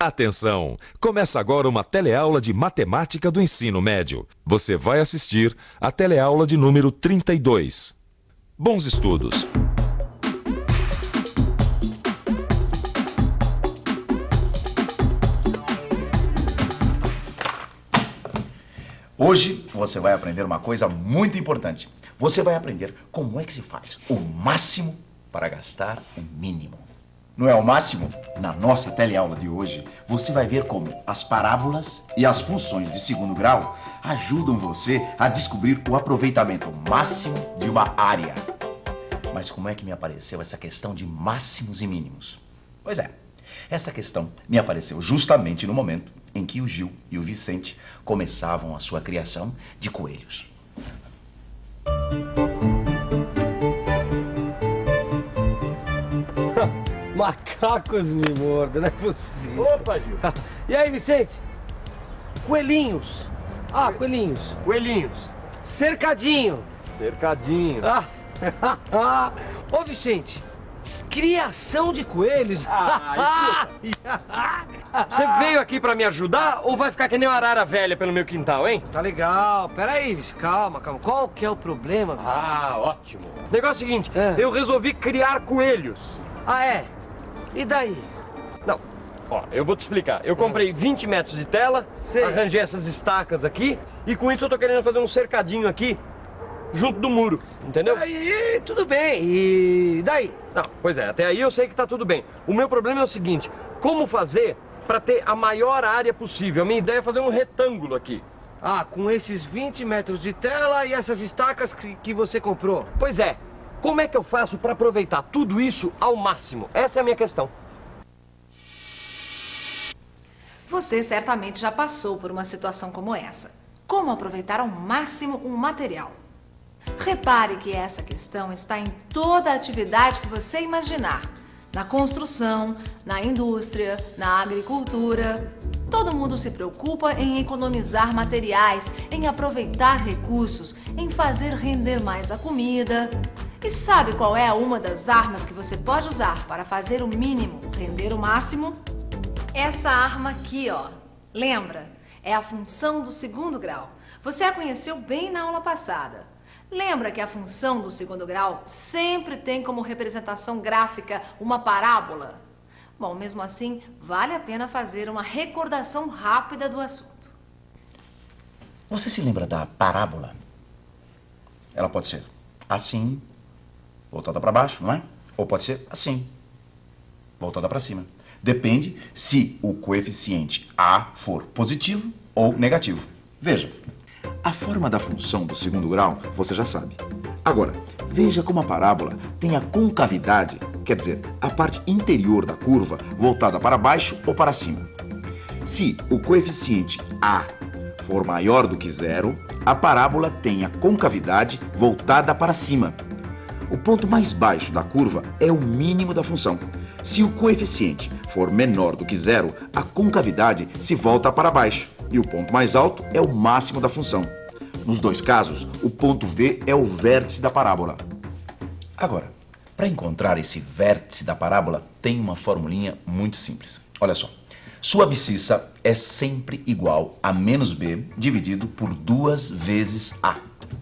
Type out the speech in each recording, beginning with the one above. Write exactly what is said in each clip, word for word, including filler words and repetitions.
Atenção! Começa agora uma teleaula de matemática do ensino médio. Você vai assistir a teleaula de número trinta e dois. Bons estudos! Hoje você vai aprender uma coisa muito importante. Você vai aprender como é que se faz o máximo para gastar o mínimo. Não é o máximo? Na nossa teleaula de hoje, você vai ver como as parábolas e as funções de segundo grau ajudam você a descobrir o aproveitamento máximo de uma área. Mas como é que me apareceu essa questão de máximos e mínimos? Pois é, essa questão me apareceu justamente no momento em que o Gil e o Vicente começavam a sua criação de coelhos. Macacos me mordem, não é possível. Opa, Gil. E aí, Vicente? Coelhinhos. Ah, coelhinhos. Coelhinhos. Cercadinho. Cercadinho. Ah. Ô, Vicente, criação de coelhos. Ah, Você veio aqui pra me ajudar ou vai ficar que nem uma arara velha pelo meu quintal, hein? Tá legal. Peraí, Vicente. Calma, calma. Qual que é o problema, Vicente? Ah, ótimo. O negócio é o seguinte, É. eu resolvi criar coelhos. Ah, é? E daí? Não, ó, eu vou te explicar. Eu comprei vinte metros de tela, Sei. arranjei essas estacas aqui e com isso eu tô querendo fazer um cercadinho aqui junto do muro, entendeu? Aí, tudo bem. E daí? Não, pois é, até aí eu sei que tá tudo bem. O meu problema é o seguinte, como fazer pra ter a maior área possível? A minha ideia é fazer um retângulo aqui. Ah, com esses vinte metros de tela e essas estacas que, que você comprou. Pois é, como é que eu faço pra aproveitar tudo isso ao máximo? Essa é a minha questão. Você certamente já passou por uma situação como essa. Como aproveitar ao máximo um material? Repare que essa questão está em toda a atividade que você imaginar. Na construção, na indústria, na agricultura. Todo mundo se preocupa em economizar materiais, em aproveitar recursos, em fazer render mais a comida. E sabe qual é uma das armas que você pode usar para fazer o mínimo render o máximo? Essa arma aqui, ó. Lembra? É a função do segundo grau. Você a conheceu bem na aula passada. Lembra que a função do segundo grau sempre tem como representação gráfica uma parábola? Bom, mesmo assim, vale a pena fazer uma recordação rápida do assunto. Você se lembra da parábola? Ela pode ser assim, voltada para baixo, não é? Ou pode ser assim, voltada para cima. Depende se o coeficiente A for positivo ou negativo. Veja, a forma da função do segundo grau você já sabe. Agora, veja como a parábola tem a concavidade, quer dizer, a parte interior da curva voltada para baixo ou para cima. Se o coeficiente A for maior do que zero, a parábola tem a concavidade voltada para cima. O ponto mais baixo da curva é o mínimo da função. Se o coeficiente for menor do que zero, a concavidade se volta para baixo e o ponto mais alto é o máximo da função. Nos dois casos, o ponto V é o vértice da parábola. Agora, para encontrar esse vértice da parábola, tem uma formulinha muito simples. Olha só, sua abscissa é sempre igual a menos B dividido por duas vezes A.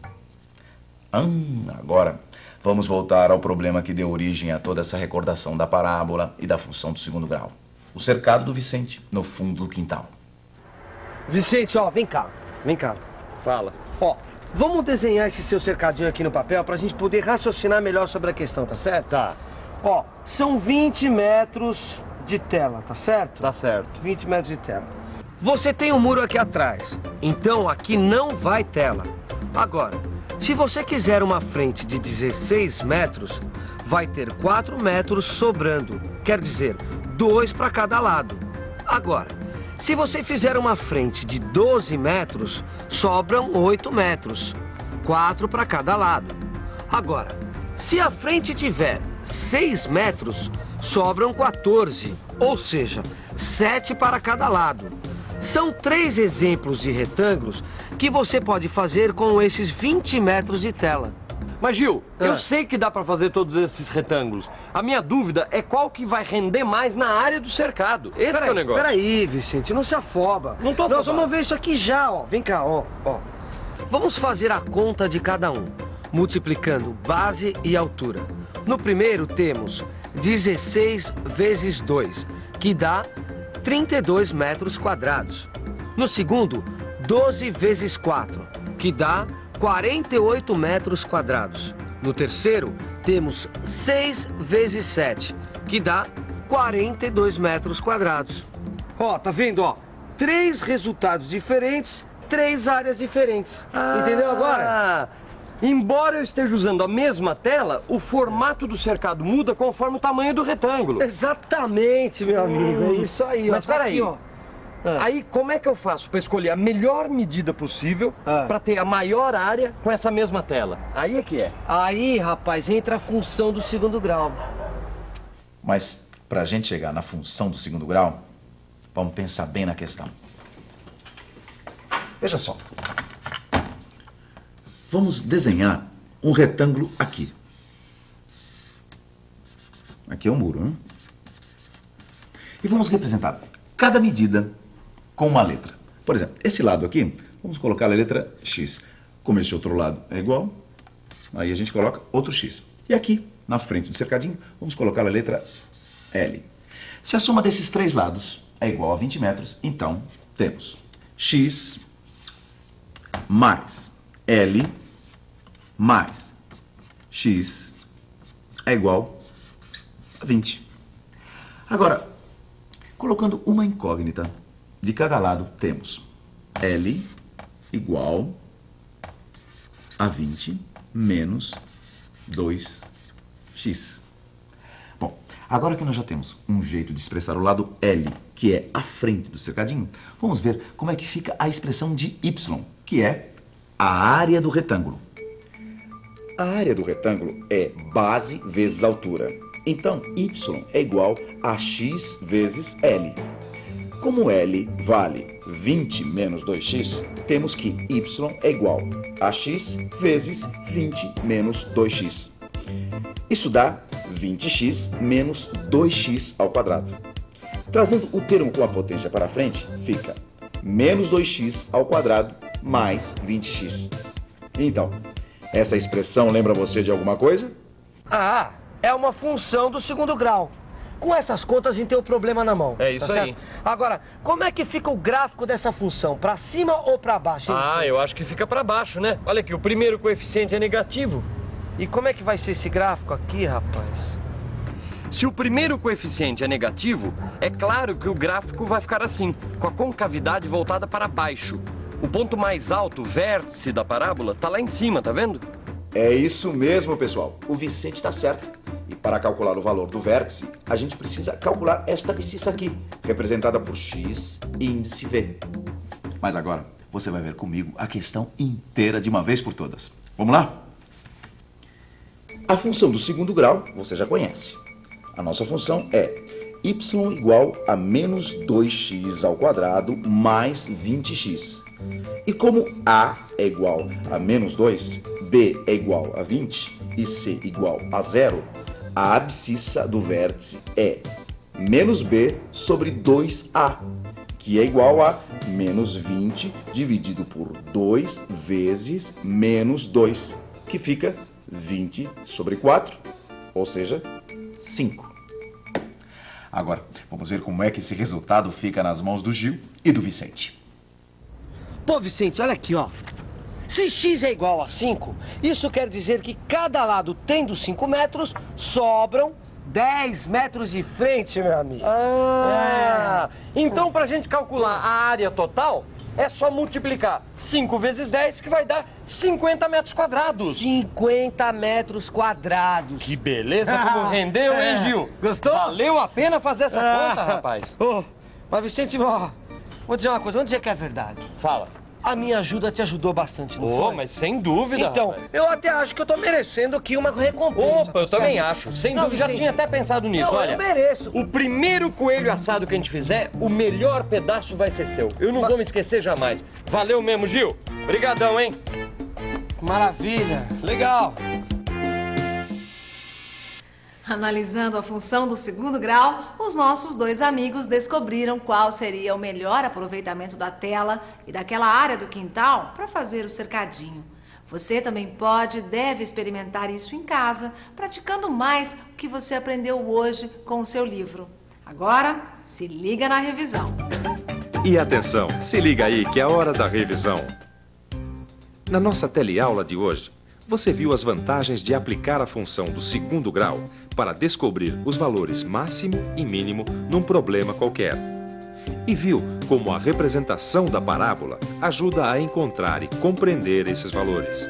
Hum, agora, vamos voltar ao problema que deu origem a toda essa recordação da parábola e da função do segundo grau. O cercado do Vicente no fundo do quintal. Vicente, ó, vem cá. Vem cá. Fala. Ó, vamos desenhar esse seu cercadinho aqui no papel pra gente poder raciocinar melhor sobre a questão, tá certo? Tá, Ó, são vinte metros de tela, tá certo? tá certo. vinte metros de tela. Você tem um muro aqui atrás, então aqui não vai tela. Agora, se você quiser uma frente de dezesseis metros, vai ter quatro metros sobrando. Quer dizer, dois para cada lado. Agora, se você fizer uma frente de doze metros, sobram oito metros. quatro para cada lado. Agora, se a frente tiver seis metros, sobram quatorze. Ou seja, sete para cada lado. São três exemplos de retângulos que você pode fazer com esses vinte metros de tela. Mas, Gil, Ah. eu sei que dá pra fazer todos esses retângulos. A minha dúvida é qual que vai render mais na área do cercado. Esse Peraí, que é o negócio. Peraí, Vicente, não se afoba. Não tô Nós afobado. vamos ver isso aqui já, ó. Vem cá, ó, ó. Vamos fazer a conta de cada um, multiplicando base e altura. No primeiro temos dezesseis vezes dois, que dá trinta e dois metros quadrados. No segundo, doze vezes quatro, que dá quarenta e oito metros quadrados. No terceiro, temos seis vezes sete, que dá quarenta e dois metros quadrados. Ó, tá vendo, ó? Três resultados diferentes, três áreas diferentes. Entendeu agora? Ah, embora eu esteja usando a mesma tela, o formato do cercado muda conforme o tamanho do retângulo. Exatamente, meu amigo. É isso aí, ó. Mas Tá peraí. aqui, ó. Ah. Aí, como é que eu faço para escolher a melhor medida possível Ah. para ter a maior área com essa mesma tela? Aí é que é. Aí, rapaz, entra a função do segundo grau. Mas para a gente chegar na função do segundo grau, vamos pensar bem na questão. Veja só. Vamos desenhar um retângulo aqui. Aqui é o muro, né? E vamos representar cada medida com uma letra. Por exemplo, esse lado aqui, vamos colocar a letra X. Como esse outro lado é igual, aí a gente coloca outro X. E aqui, na frente do cercadinho, vamos colocar a letra L. Se a soma desses três lados é igual a vinte metros, então temos X mais L mais X é igual a vinte. Agora, colocando uma incógnita de cada lado, temos L igual a vinte menos dois x. Bom, agora que nós já temos um jeito de expressar o lado L, que é a frente do cercadinho, vamos ver como é que fica a expressão de Y, que é a área do retângulo. A área do retângulo é base vezes altura. Então, Y é igual a X vezes L. Como L vale vinte menos dois x, temos que Y é igual a X vezes vinte menos dois x. Isso dá vinte x menos dois x ao quadrado. Trazendo o termo com a potência para frente, fica menos dois x ao quadrado mais vinte x. Então, essa expressão lembra você de alguma coisa? Ah, é uma função do segundo grau. Com essas contas a gente tem o problema na mão. É isso tá certo? aí. Agora, como é que fica o gráfico dessa função? Pra cima ou pra baixo? hein, Ah, Vicente? eu acho que fica para baixo, né? Olha aqui, o primeiro coeficiente é negativo. E como é que vai ser esse gráfico aqui, rapaz? Se o primeiro coeficiente é negativo, é claro que o gráfico vai ficar assim, com a concavidade voltada para baixo. O ponto mais alto, o vértice da parábola, tá lá em cima, tá vendo? É isso mesmo, pessoal. O Vicente está certo. E para calcular o valor do vértice, a gente precisa calcular esta abscissa aqui, representada por x e índice V. Mas agora, você vai ver comigo a questão inteira de uma vez por todas. Vamos lá? A função do segundo grau, você já conhece. A nossa função é y igual a menos dois x ao quadrado mais vinte x. E como A é igual a menos dois, B é igual a vinte e C igual a zero, a abscissa do vértice é menos B sobre dois A, que é igual a menos vinte dividido por dois vezes menos dois, que fica vinte sobre quatro, ou seja, cinco. Agora, vamos ver como é que esse resultado fica nas mãos do Gil e do Vicente. Pô, Vicente, olha aqui, ó. Se x é igual a cinco, isso quer dizer que cada lado tendo cinco metros, sobram dez metros de frente, meu amigo. Ah, então pra gente calcular a área total, é só multiplicar cinco vezes dez, que vai dar cinquenta metros quadrados. cinquenta metros quadrados. Que beleza, como rendeu, hein, Gil? Gostou? Valeu a pena fazer essa conta, rapaz. Ô, mas Vicente, ó, vou dizer uma coisa, vamos dizer que é verdade. Fala. A minha ajuda te ajudou bastante, não Ô, foi? mas sem dúvida, Então, rapaz. eu até acho que eu tô merecendo aqui uma recompensa. Opa, eu tá também certo? acho. Sem Não, dúvida, já Vicente, tinha até pensado nisso, não, olha. eu mereço. O primeiro coelho assado que a gente fizer, o melhor pedaço vai ser seu. Eu não vou me esquecer jamais. Valeu mesmo, Gil. Obrigadão, hein? Maravilha, legal. Analisando a função do segundo grau, os nossos dois amigos descobriram qual seria o melhor aproveitamento da tela e daquela área do quintal para fazer o cercadinho. Você também pode e deve experimentar isso em casa, praticando mais o que você aprendeu hoje com o seu livro. Agora, se liga na revisão. E atenção, se liga aí que é a hora da revisão. Na nossa teleaula de hoje, você viu as vantagens de aplicar a função do segundo grau para descobrir os valores máximo e mínimo num problema qualquer. E viu como a representação da parábola ajuda a encontrar e compreender esses valores.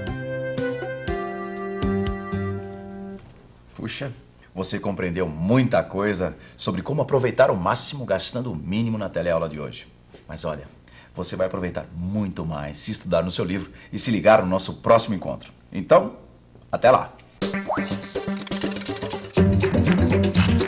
Puxa, você compreendeu muita coisa sobre como aproveitar o máximo gastando o mínimo na teleaula de hoje. Mas olha, você vai aproveitar muito mais se estudar no seu livro e se ligar no nosso próximo encontro. Então, até lá!